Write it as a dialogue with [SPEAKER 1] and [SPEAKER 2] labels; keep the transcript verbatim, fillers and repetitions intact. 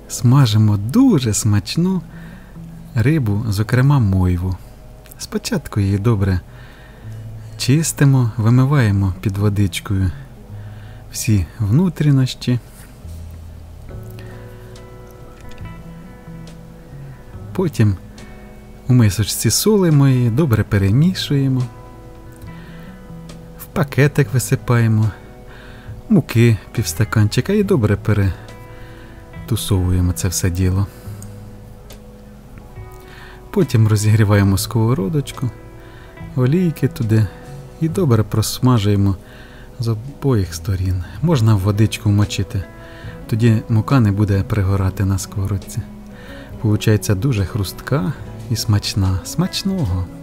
[SPEAKER 1] Смажимо дуже смачну рибу, зокрема мойву. Спочатку її добре чистимо, вимиваємо під водичкою всі внутрішності. Потім у мисочці солимо її, добре перемішуємо. В пакетик висипаємо муки півстаканчика і добре перетусовуємо це все діло. Потім розігріваємо сковородочку, олійки туди і добре просмажуємо з обох сторін. Можна в водичку вмочити, тоді мука не буде пригорати на сковородці. Получається дуже хрустка і смачна. Смачного!